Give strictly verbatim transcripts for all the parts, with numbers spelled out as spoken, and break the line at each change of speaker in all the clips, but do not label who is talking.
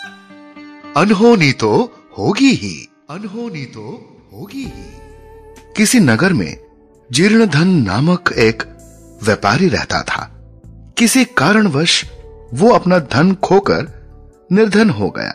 अनहोनी तो होगी ही, अनहोनी तो होगी ही। किसी नगर में जीर्णधन नामक एक व्यापारी रहता था। किसी कारणवश वो अपना धन खोकर निर्धन हो गया।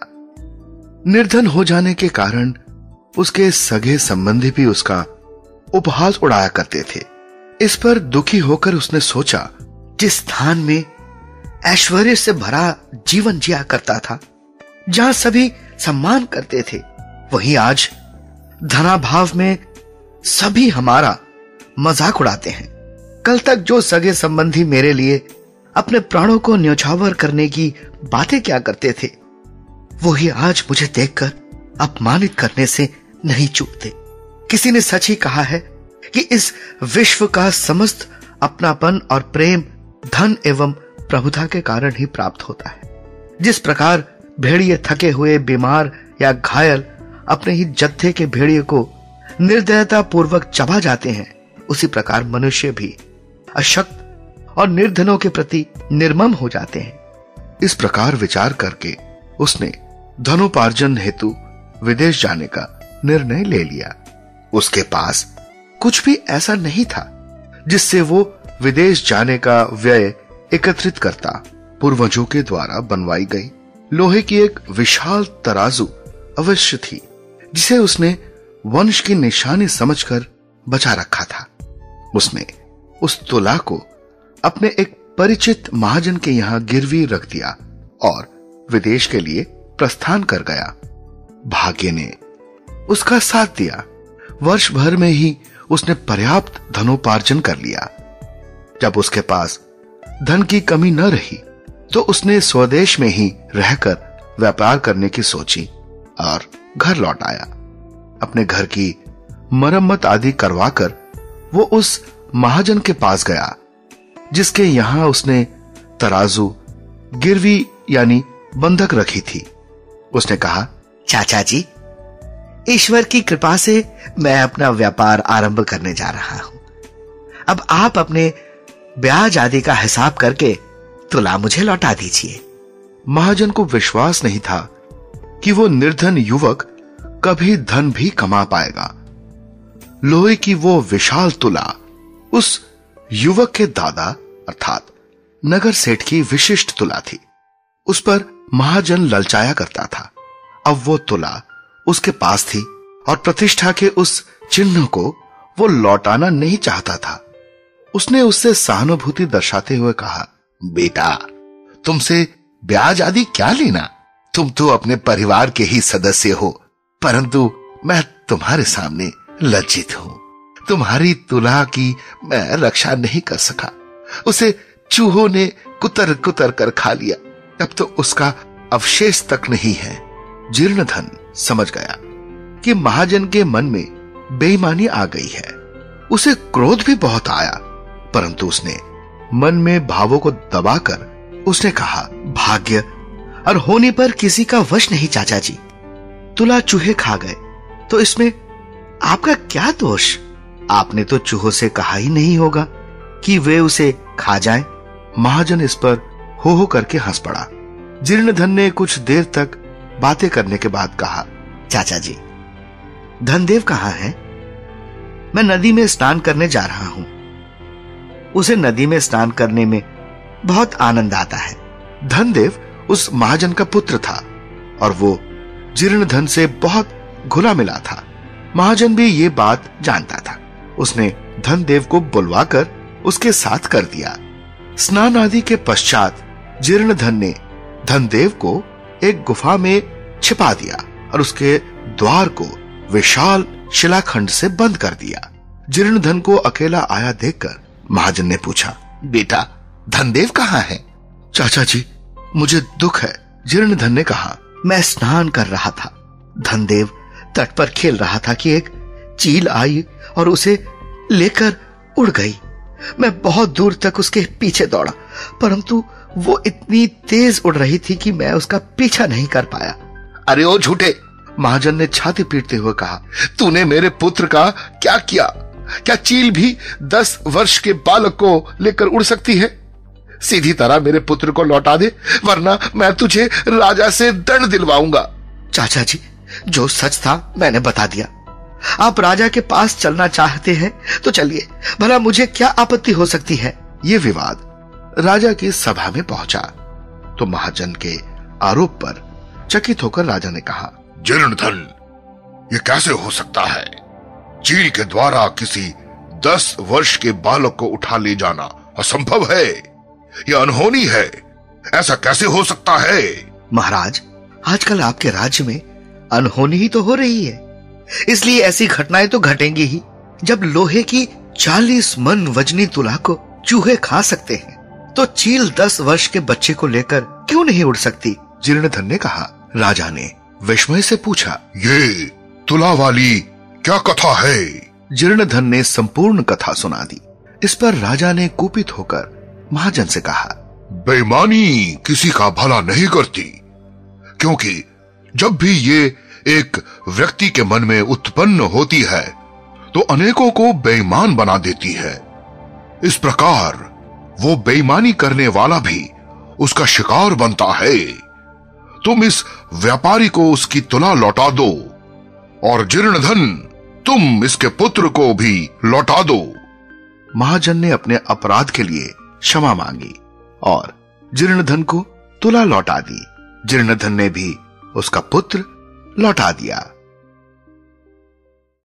निर्धन हो जाने के कारण उसके सगे संबंधी भी उसका उपहास उड़ाया करते थे। इस पर दुखी होकर उसने सोचा, जिस स्थान में ऐश्वर्य से भरा जीवन जिया करता था, जहां सभी सम्मान करते थे, वहीं आज धनाभाव में सभी हमारा मजाक उड़ाते हैं। कल तक जो सगे संबंधी मेरे लिए अपने प्राणों को न्यौछावर करने की बातें क्या करते थे, वही आज मुझे देखकर अपमानित करने से नहीं चूकते। किसी ने सच ही कहा है कि इस विश्व का समस्त अपनापन और प्रेम धन एवं प्रभुता के कारण ही प्राप्त होता है। जिस प्रकार भेड़िए थके हुए, बीमार या घायल अपने ही जत्थे के भेड़िए को निर्दयता पूर्वक चबा जाते हैं, उसी प्रकार मनुष्य भी अशक्त और निर्धनों के प्रति निर्मम हो जाते हैं। इस प्रकार विचार करके उसने धनोपार्जन हेतु विदेश जाने का निर्णय ले लिया। उसके पास कुछ भी ऐसा नहीं था जिससे वो विदेश जाने का व्यय एकत्रित करता। पूर्वजों के द्वारा बनवाई गई लोहे की एक विशाल तराजू अवश्य थी, जिसे उसने वंश की निशानी समझकर बचा रखा था। उसने उस तुला को अपने एक परिचित महाजन के यहां गिरवी रख दिया और विदेश के लिए प्रस्थान कर गया। भाग्य ने उसका साथ दिया। वर्ष भर में ही उसने पर्याप्त धनोपार्जन कर लिया। जब उसके पास धन की कमी न रही तो उसने स्वदेश में ही रहकर व्यापार करने की सोची और घर लौट आया। अपने घर की मरम्मत आदि करवाकर वो उस महाजन के पास गया जिसके यहां उसने तराजू गिरवी यानी बंधक रखी थी। उसने कहा, चाचा जी, ईश्वर की कृपा से मैं अपना व्यापार आरंभ करने जा रहा हूं। अब आप अपने ब्याज आदि का हिसाब करके तुला मुझे लौटा दीजिए। महाजन को विश्वास नहीं था कि वो निर्धन युवक कभी धन भी कमा पाएगा। लोहे की वो विशाल तुला उस युवक के दादा अर्थात नगर सेठ की विशिष्ट तुला थी। उस पर महाजन ललचाया करता था। अब वो तुला उसके पास थी और प्रतिष्ठा के उस चिन्ह को वो लौटाना नहीं चाहता था। उसने उससे सहानुभूति दर्शाते हुए कहा, बेटा, तुमसे ब्याज आदि क्या लेना? तुम तो अपने परिवार के ही सदस्य हो, परंतु मैं तुम्हारे सामने लज्जित हूं। तुम्हारी तुला की मैं रक्षा नहीं कर सका। उसे चूहों ने कुतर कुतर कर खा लिया। अब तो उसका अवशेष तक नहीं है। जीर्णधन समझ गया कि महाजन के मन में बेईमानी आ गई है। उसे क्रोध भी बहुत आया, परंतु उसने मन में भावों को दबाकर उसने कहा, भाग्य और होने पर किसी का वश नहीं चाचा जी। तुला चूहे खा गए तो इसमें आपका क्या दोष? आपने तो चूहों से कहा ही नहीं होगा कि वे उसे खा जाएं। महाजन इस पर हो हो करके हंस पड़ा। जीर्णधन ने कुछ देर तक बातें करने के बाद कहा, चाचा जी, धनदेव कहाँ है? मैं नदी में स्नान करने जा रहा हूं। उसे नदी में स्नान करने में बहुत आनंद आता है। धनदेव उस महाजन का पुत्र था और वो जीर्णधन से बहुत घुला मिला था। महाजन भी ये बात जानता था। उसने धनदेव को बुलवाकर उसके साथ कर दिया। स्नान आदि के पश्चात जीर्णधन ने धनदेव को एक गुफा में छिपा दिया और उसके द्वार को विशाल शिलाखंड से बंद कर दिया। जीर्णधन को अकेला आया देखकर महाजन ने पूछा, बेटा, धनदेव कहाँ है? चाचा जी, मुझे दुख है। जीर्णधन ने कहा, मैं स्नान कर रहा था। धनदेव तट पर खेल रहा था कि एक चील आई और उसे लेकर उड़ गई। मैं बहुत दूर तक उसके पीछे दौड़ा, परंतु वो इतनी तेज उड़ रही थी कि मैं उसका पीछा नहीं कर पाया।
अरे ओ झूठे,
महाजन ने छाती पीटते हुए कहा, तूने मेरे पुत्र का क्या किया? क्या चील भी दस वर्ष के बालक को लेकर उड़ सकती है? सीधी तरह मेरे पुत्र को लौटा दे, वरना मैं तुझे राजा से दंड दिलवाऊंगा।
चाचा जी, जो सच था मैंने बता दिया। आप राजा के पास चलना चाहते हैं तो चलिए, भला मुझे क्या आपत्ति हो सकती है।
ये विवाद राजा की सभा में पहुंचा तो महाजन के आरोप पर चकित होकर राजा ने कहा,
जीर्णधन, ये कैसे हो सकता है? चील के द्वारा किसी दस वर्ष के बालक को उठा ले जाना असंभव है, यह अनहोनी है। ऐसा कैसे हो सकता है?
महाराज, आजकल आपके राज्य में अनहोनी ही तो हो रही है, इसलिए ऐसी घटनाएं तो घटेंगी ही। जब लोहे की चालीस मन वजनी तुला को चूहे खा सकते हैं तो चील दस वर्ष के बच्चे को लेकर क्यों नहीं उड़ सकती?
जीर्णधन ने कहा। राजा ने विस्मय से पूछा,
ये तुला वाली क्या कथा है?
जीर्णधन ने संपूर्ण कथा सुना दी। इस पर राजा ने कुपित होकर महाजन से कहा,
बेईमानी किसी का भला नहीं करती, क्योंकि जब भी ये एक व्यक्ति के मन में उत्पन्न होती है तो अनेकों को बेईमान बना देती है। इस प्रकार वो बेईमानी करने वाला भी उसका शिकार बनता है। तुम इस व्यापारी को उसकी तुला लौटा दो और जीर्णधन, तुम इसके पुत्र को भी लौटा दो।
महाजन ने अपने अपराध के लिए क्षमा मांगी और जीर्णधन को तुला लौटा दी। जीर्णधन ने भी उसका पुत्र लौटा दिया।